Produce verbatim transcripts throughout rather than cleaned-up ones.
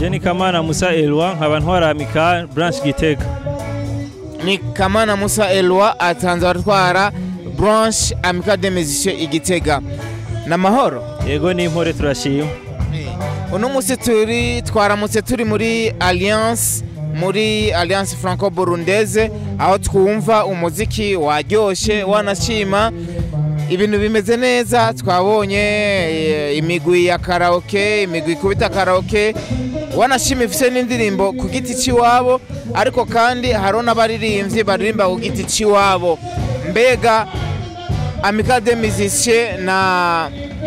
Jenny Kamana Musa Elwa nkaba ntwara Amical branch Gitega. Ni Kamana Musa Elwa atanze atwara branch Amical des Musiciens Igitega. Na mahoro? Yego ni impore turashima. Uno musi turi twaramutse turi muri Alliance muri Alliance Franco-Burundaise aho twumva umuziki waryoshe wanashima ibintu bimeze neza. Twabonye imigwi ya karaoke, imigwi kubita karaoke wanashima ifise n'indirimbo ku giti ciwabo, ariko kandi harona baririmbye baririmba ku giti ciwabo. Mbega Amical des Musiciens na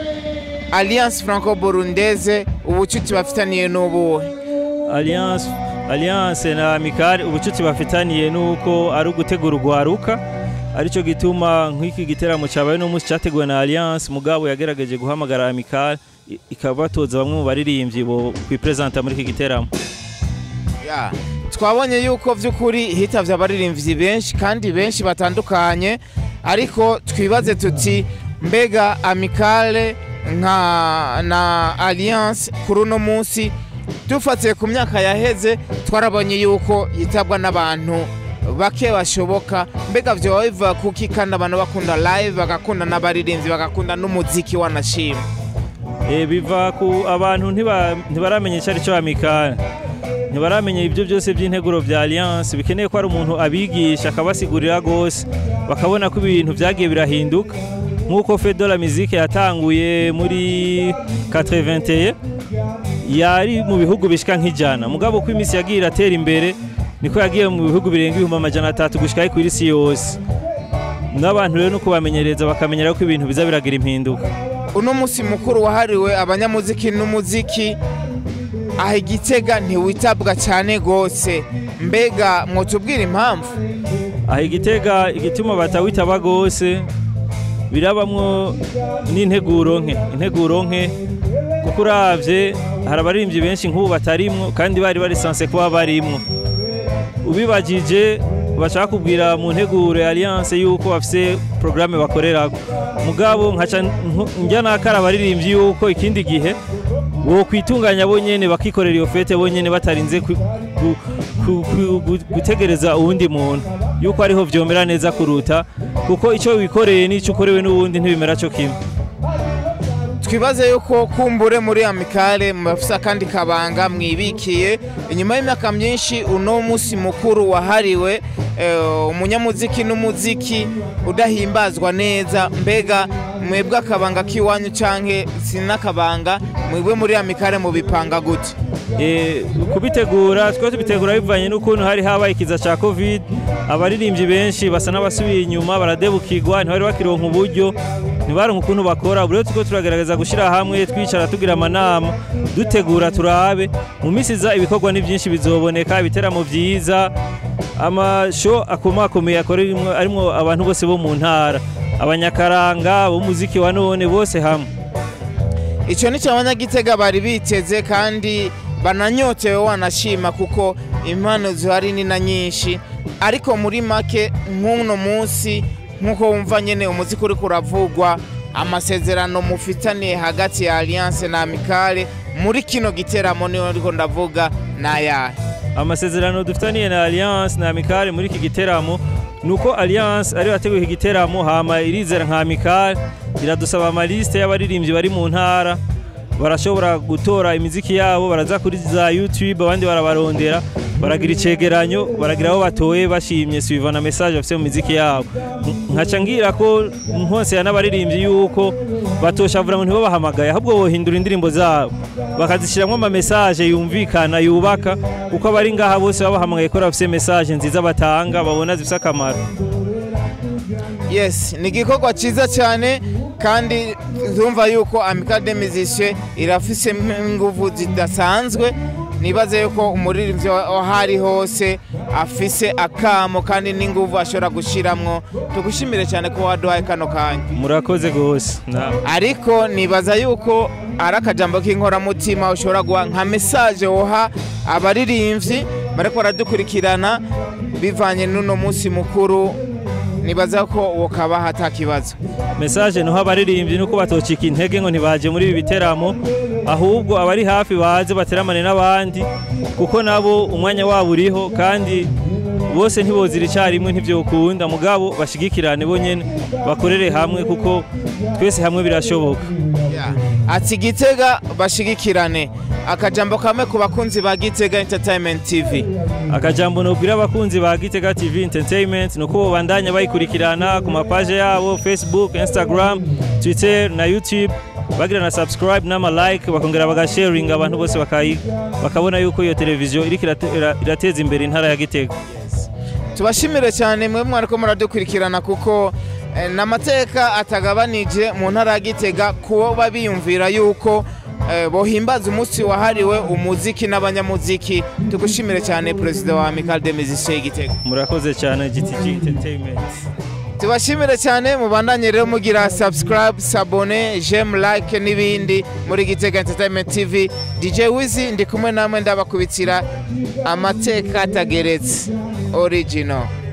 Alliance Franco-Burundaise ubucuti bafitaniye n'ubuhe? Alliance Alliance na Amical ubucuti bafitaniye nuko ari ugutegura urwaruka, arico gituma nk'iki giteramo cyabaye no musi cyateguwe na Alliance mugabo yagerageje guhamagara Amical ikabatoza bamwe mu baririmbyi bo kwipresenta muri iki giteramo. Ya twabonye yuko vy'ukuri hitavye abaririmbyi benshi kandi benshi batandukanye, ariko twibaze tuti mbega Amical nka na Alliance kuri uno munsi dufatiye ku myaka yaheze twarabonye yuko yitabwa n'abantu bake bashoboka. Mbega vyo biva kuki kandi abantu bakunda live bagakunda n'abaririmbyi bagakunda n'umuziki wanashima? Eh biva ku abantu ntibaramenye cyari cyo Amical, ntibaramenye ibyo byose by'integuro vya Alliance. Bikeneye ko ari umuntu abigisha akabasigurira gose bakabona ko ibintu vyagiye birahinduka, nkuko Fête de la Musique yatanguye muri quatre-vingt-un yari mu bihugu bishika nk'ijana, mugabo ko imisi yagiye iratera imbere niko yagiye mu bihugu birenga ibihumbi amajana atatu gushika ku isi yose. N'abantu rero nuko bamenyereza bakamenyera ko ibintu biza biragira impinduka. Uno musi mukuru wahariwe abanyamuziki n'umuziki aho Igitega ntiwitabwa cyane gose, mbega mwotubwira impamvu? Aho Igitega igituma batawitaba gose birabamwo n'integuro nke integuro nke kuko uravye hari abaririmbyi benshi nk'ubu batarimwo kandi bari bari sanse kuba barimwo. Ubibagije bashaka kubwira mu nteguro ya Alliance yuko bafise programme bakorerako, mugabo nkaca njya nakara abaririmbyi yuko ikindi gihe wo kwitunganya bonyene bakikorera iyo fete bonyene batarinze gutegereza uwundi muntu, yuko ariho vyomera neza kuruta kuko ico wikoreye n'ico ukorewe n'uwundi ntibimera cyo kimwe. Twibaze yuko kumbure muri Amical mufisa kandi kabanga mwibikiye inyuma y'imyaka myinshi uno musi mukuru wahariwe umunyamuziki uh, n'umuziki udahimbazwa neza. Mbega mwebwe akabanga kiwanyu canke sinakabanga mwebwe muri Amical mu bipanga gute? Eh kubitegura twa tubitegura bivanye n'ukuntu hari haba ikiza ca Covid, abaririmbyi benshi basa n'abasubiye inyuma baradebukirwa, ntibari bakironka uburyo, ntibaronka ukuntu bakora. Buri tuko turagerageza gushira hamwe twicara tugira amanama dutegura turabe mu misiza ibikorwa ni byinshi bizoboneka, ibiteramo vyiza, amasho akomakomeye akorerimo arimo abantu bose bo mu ntara, abanyakaranga bo muziki wa none bose hamwe. Ico ni cy'abanyagitega bari biteze kandi bananyotewe wanashima kuko impano zihari ni na nyinshi, ariko muri make nk'uno munsi nkuko wumva nyene umuziki uri kuravugwa, amasezerano mufitaniye hagati ya Alliance na Amical muri kino giteramo niho ndiko ndavuga nayahe? Amasezerano dufitaniye na Alliance na Amical muri iki giteramo nuko Alliance ari bateguye iki giteramo hama irizera nka Amical iradusaba amaliste y'abaririmbyi bari mu ntara, barashobora gutora imiziki yabo baraza kuri za YouTube, abandi barabarondera baragira icegeranyo baragira aho batoye bashimye suivana message afise mu miziki yabo. Nkaca ngira ko nkose y'abaririmbyi yuko batoshavura ngo ntibo bahamagaye ahubwo bohindura indirimbo zabo bakazishiramwe ama message yumvikana yubaka, uko abari ngaha bose babahamagaye ko bafise message nziza batanga babona zifise akamaro. Yes, ni gikorwa ciza cyane kandi ndumva yuko Amical des Musiciens irafise inguvu zidasanzwe. Nibaze yuko umuririmbyi ahari hose afise akamo kandi n'inguvu ashobora gushiramwo. Tugushimire cyane ko waduhaye kano kanya. Murakoze gose. Ariko nibaza yuko arakajambo k'inkora mutima ushobora guha nka message woha abaririmbyi bariko baradukurikirana bivanye n'uno munsi mukuru nibaza ko wokabaha atakibazo. Message no habaririmbyi nuko batocika intege ngo ntibaje muri ibi biteramo, ahubwo abari hafi baze bateramane n'abandi kuko nabo umwanya wabo uriho kandi bose ntibozira icyarimwe ntivyokunda mugabo bashigikirane bonyene bakorere hamwe kuko twese hamwe birashoboka. Ati Gitega bashigikirane, akajambo kamwe ku bakunzi ba Gitega Entertainment T V. Akajambo no bwira abakunzi ba Gitega T V Entertainment nuko bandanya bayikurikirana ku mapaje yabo Facebook, Instagram, Twitter na YouTube, bagira na subscribe n'ama like bakongera bagasharing abantu bose bakayi bakabona yuko iyo televiziyo iri irateza imbere intara ya Gitega. Tubashimire cyane mwe mwariko muradukurikirana kuko eh, namateka atagabanije mu ntara ya Gitega kubo babiyumvira yuko eh, bohimbaza umunsi wahariwe umuziki n'abanyamuziki. Tugushimire cyane President wa Amical des Musiciens Gitega. Murakoze cyane G T G Entertainment. Tubashimire cyane mubandanye rero mugira subscribe, s'abonner, j'aime, like n'ibindi muri Gitega Entertainment T V. D J Wizi ndi kumwe namwe ndabakubitira amateka atageretse original.